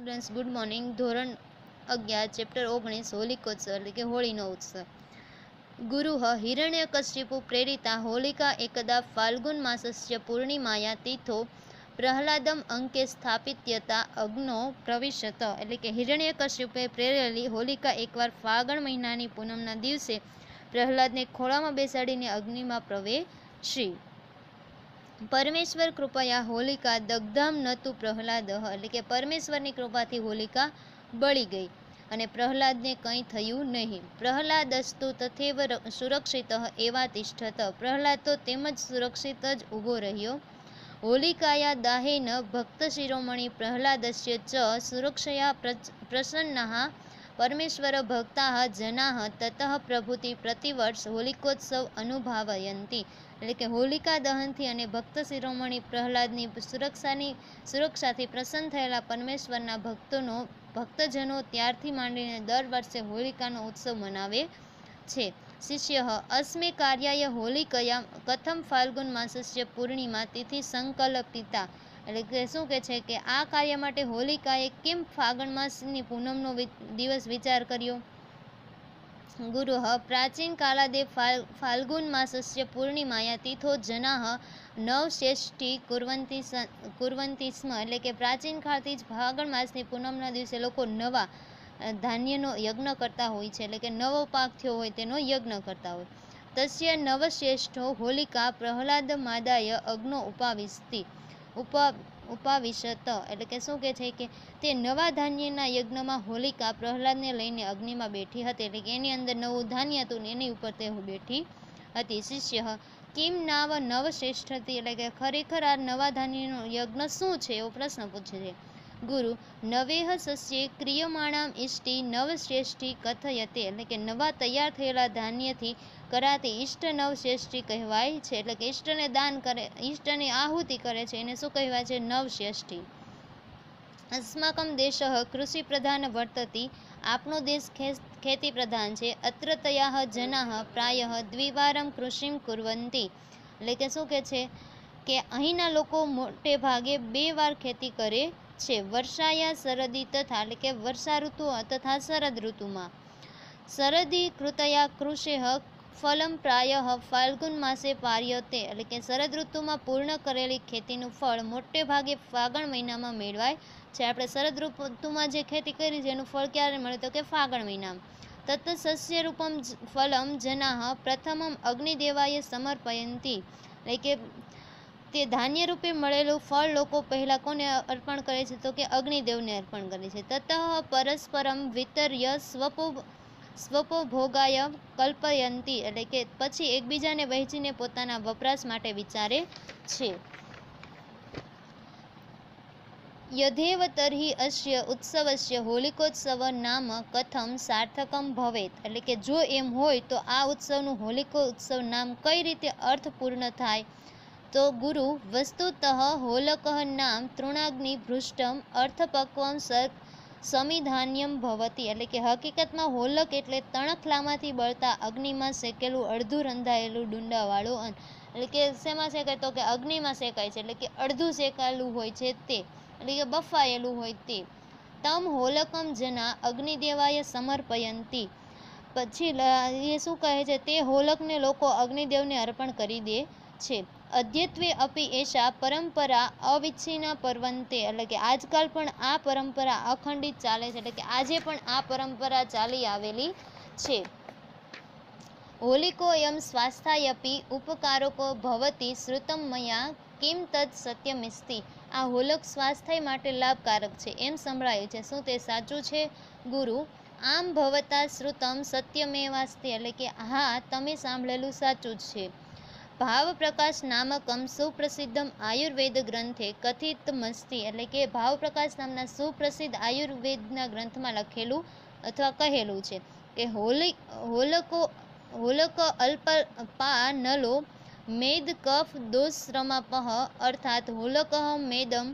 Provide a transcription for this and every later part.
Students good morning. ધોરણ 11 chapter 19 હોલિકોત્સવ એટલે કે હોળીનો ઉત્સવ. ગુરુઃ હિરણ્યકશ્યપુ પ્રેરિતા હોલિકા એકદા ફાલ્ગુન માસસ્ય પૂર્ણિમાયા તીથો પ્રહલાદમ અંકે સ્થાપિત્યતા અગ્નો પ્રવિશત. એટલે કે હિરણ્યકશ્યપે પ્રેરેલી હોલિકા એકવાર ફાગણ મહિનાની પૂનમના દિવસે પ્રહલાદને ખોળામાં બેસાડીને અગ્નિમાં પ્રવેશી. પરમેશ્વર કૃપયા હોલિકા દગ્ધામ નતુ પ્રહલાદ. એટલે કે પરમેશ્વરની કૃપાથી હોલિકા બળી ગઈ અને પ્રહલાદને કંઈ થયું નહીં. પ્રહલાદસ્તુ તથૈવ સુરક્ષિત એવા તિષ્ઠત. પ્રહલાદ તો તેમજ સુરક્ષિત જ ઊભો રહ્યો. હોલિકાયા દાહેન ભક્ત શિરોમણી પ્રહલાદસ્ય ચ સુરક્ષયા પ્રસન્નાઃ પરમેશ્વર ભક્તાઃ જનાઃ તતઃ પ્રભુતિ પ્રતિવર્ષ હોલિકોત્સવ અનુભાવયંતિ. એટલે કે હોલિકા દહનથી અને ભક્ત શિરોમણી પ્રહલાદની સુરક્ષાથી પ્રસન્ન થયેલા પરમેશ્વરના ભક્તજનો ત્યારથી માંડીને દર વર્ષે હોલિકાનો ઉત્સવ મનાવે છે. શિષ્ય અસ્મે કાર્યાય હોલિકયા કથમ ફાલ્ગુન માસસ્ય પૂર્ણિમા તિથિ સંકલ્પિતા. એટલે કે શું કહે છે કે આ કાર્ય માટે હોલિકાએ કેમ ફાગણ માસની પૂનમનો દિવસ વિચાર કર્યો? ગુરુઃ પ્રાચીન કાલાદે ફાલ્ગુન માસસ્ય પૂર્ણિમાયા તીથો જનાઃ નવષેષ્ઠી કુર્વન્તિ સ્મ. એટલે કે પ્રાચીન કાળથી જ ફાગણ માસની પૂનમના દિવસે લોકો નવા ધાન્યનો યજ્ઞ કરતા હોય છે. એટલે કે નવો પાક થયો હોય તેનો યજ્ઞ કરતા હોય. તસ્ય નવશ્રેષ્ઠો હોલિકા પ્રહલાદ માદાય અગ્નો ઉપાવિશત. એટલે કે શું કહે છે કે તે નવા ધાન્યના યજ્ઞમાં હોલિકા પ્રહલાદને લઈને અગ્નિમાં બેઠી હતી. એટલે કે એની અંદર નવું ધાન્ય હતું ને એની ઉપર તે બેઠી હતી. શિષ્ય કિમ નાવ નવશ્રેષ્ઠતી. એટલે કે ખરેખર આ નવા ધાન્યનો યજ્ઞ શું છે એવો પ્રશ્ન પૂછે છે. ગુરુ નવેહ સસ્યે ક્રિયમાણામ ઇષ્ટિ નવશ્રેષ્ઠી કથયતે. એટલે કે નવા તૈયાર થયેલા ધાન્યથી કરાતી ઈષ્ટ નવશ્રેષ્ઠી કહેવાય છે. એટલે કે ઈષ્ટને દાન કરે, ઈષ્ટની આહુતિ કરે છે એને શું કહેવાય છે? નવશ્રેષ્ઠી. અસ્માકમ દેશ કૃષિ પ્રધાન વર્તતી. આપનો દેશ ખેતી પ્રધાન છે. અત્ર તયાહ જનાહ પ્રાયઃ દ્વિવારમ કૃષિમ કુર્વન્તિ. એટલે કે શું કહે છે કે અહીંના લોકો મોટે ભાગે 2 વાર ખેતી કરે છે. વર્ષાયા શરદી તથા. એટલે કે વર્ષા ઋતુ તથા શરદ ઋતુમાં. શરદી કૃતયા કૃષેઃ ફલમ પ્રાયઃ ફાલ્ગુન માસે પાર્યતે. એટલે કે શરદ ઋતુમાં પૂર્ણ કરેલી ખેતીનું ફળ મોટે ભાગે ફાગણ મહિનામાં મેળવાય છે. આપણે શરદ ઋતુમાં જે ખેતી કરી છે એનું ફળ ક્યારે મળે તો કે ફાગણ મહિનામાં. તત્ સસ્ય રૂપમ ફલમ જનાઃ પ્રથમમ અગ્નિદેવાય સમર્પયંતિ. એટલે કે તે ધાન્ય રૂપે મળેલું ફળ લોકો પહેલાં કોને અર્પણ કરે છે તો કે અગ્નિદેવને અર્પણ કરે છે. તતઃ પરસ્પરમ વિતર્ય સ્વપોભોગાય કલ્પયંતી. એટલે કે પછી એકબીજાને વહેંચીને પોતાના વપરાશ માટે વિચારે છે. યધેવ તર્હિ અસ્ય ઉત્સવસ્ય હોલિકોત્સવ નામ કથમ સાર્થકમ ભવેત. એટલે કે જો એમ હોય તો આ ઉત્સવનું હોલિકોત્સવ નામ કઈ રીતે અર્થપૂર્ણ થાય? તો ગુરુ વસ્તુતઃ હોલકઃ નામ તૃણાગ્નિ ભૃષ્ટમ અર્થપક્વમ સમિધાન્યમ ભવતી. એટલે કે હકીકતમાં હોલક એટલે તણખલામાંથી બળતા અગ્નિમાં શેકેલું અડધું રંધાયેલું ડુંડાવાળું અન્ન. એટલે કે શેમાં શેકાય તો કે અગ્નિમાં શેકાય છે. એટલે કે અડધું શેકાયેલું હોય છે તે, એટલે કે બફાયેલું હોય તે. તમ હોલકમ જના અગ્નિદેવાય સમર્પયંતી. પછી એ શું કહે છે તે હોલકને લોકો અગ્નિદેવને અર્પણ કરી દે છે. અદ્યત્વે અપી એષા પરંપરા અવિચ્છિન્ના પર્વંતે. એટલે કે આજકાલ પણ આ પરંપરા અખંડિત ચાલે છે. એટલે કે આજે પણ આ પરંપરા ચાલી આવેલી છે. હોલિકોયમ સ્વાસ્થ્યાયપી ઉપકારકો ભવતી શ્રુતમ મયા કિમ તદ સત્યમિસ્તિ. આ હોલક સ્વાસ્થ્ય માટે લાભકારક છે એમ સંભળાયું છે, શું તે સાચું છે? ગુરુ આમ ભવતા શ્રુતમ સત્યમેવાસ્તિ. એટલે કે હા, તમે સાંભળેલું સાચું જ છે. ભાવપ્રકાશ નામકમ સુપ્રસિદ્ધમ આયુર્વેદ ગ્રંથે કથિતમસ્તિ. એટલે કે ભાવપ્રકાશ નામના સુપ્રસિદ્ધ આયુર્વેદના ગ્રંથમાં લખેલું અથવા કહેલું છે કે હોલક અલ્પપા નલો મેદ કફ દોષરમાપહ. અર્થાત હોલક મેદમ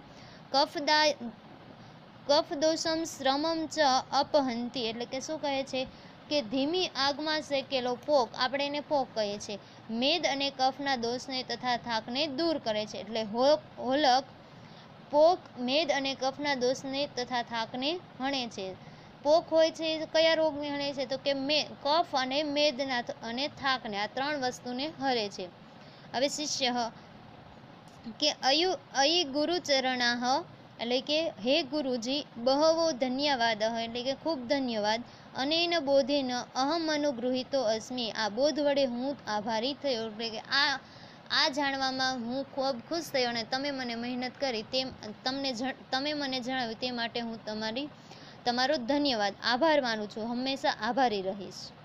કફદોષમ શ્રમમ ચ અપહંતી. એટલે કે શું કહે છે કે ધીમી આગમાં શેકેલો પોક, આપણે એને પોક કહીએ છીએ, મેદ અને કફના દોષને તથા થાકને દૂર કરે છે. એટલે હોલક પોક મેદ અને કફના દોષને તથા થાકને હણે છે. પોક હોય છે એ કયા રોગને હણે છે? તો કે કફ અને મેદના અને થાકને, આ 3 વસ્તુને હરે છે. હવે શિષ્ય કે અયી ગુરુચરણાહ એટલે કે હે ગુરુજી, બહવો ધન્યવાદ એટલે કે ખૂબ ધન્યવાદ. અનેન બોધેન અહમ અનુગૃહિતો અસ્મિ, આ બોધ વડે હું આભારી થયો, એટલે કે આ જાણવામાં હું ખૂબ ખુશ થયો અને તમે મને મહેનત કરી તમે મને જણાવ્યું તે માટે હું તમારો ધન્યવાદ, આભાર માનું છું, હંમેશા આભારી રહીશ.